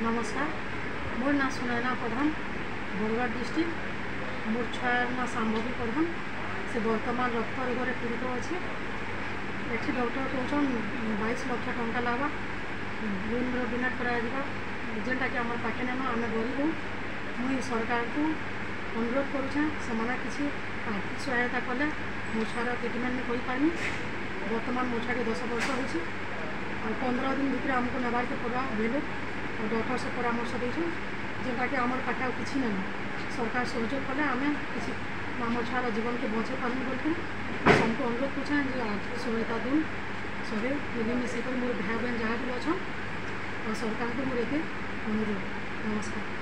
नमस्कार, मोर ना सुनैना प्रधान, बरगढ़ डिस्ट्रिक्ट। मोर छुआर ना शांभवी प्रधान। से वर्तमान रक्त रोग पीड़ित अच्छे। ये डॉक्टर कौन 22 लाख टंका लगवा लोन बिना जेनटा कि आम पाखे नेन आम गरीब हूँ। मुई सरकार को अनुरोध करुचे से किसी आर्थिक सहायता कले मो छुआर ट्रिटमेंट कर पारमी। वर्तमान मो छुआ के 10 वर्ष हो 15 दिन भितर आमको नबार के पड़ा भेलु और डॉक्टर से परामर्श देछन जेनटा कि आमर पाखे किसी ना सरकार सहयोग कले आम किसी आम छुआर जीवन के बचे पार्मी बोल सबको अनुरोध करें जे आर्थिक सहायता दून सबे मिलमिशे मोर भाई बहन जहाँ भी अच्छा और सरकार को मोर ये अनुरोध। नमस्कार।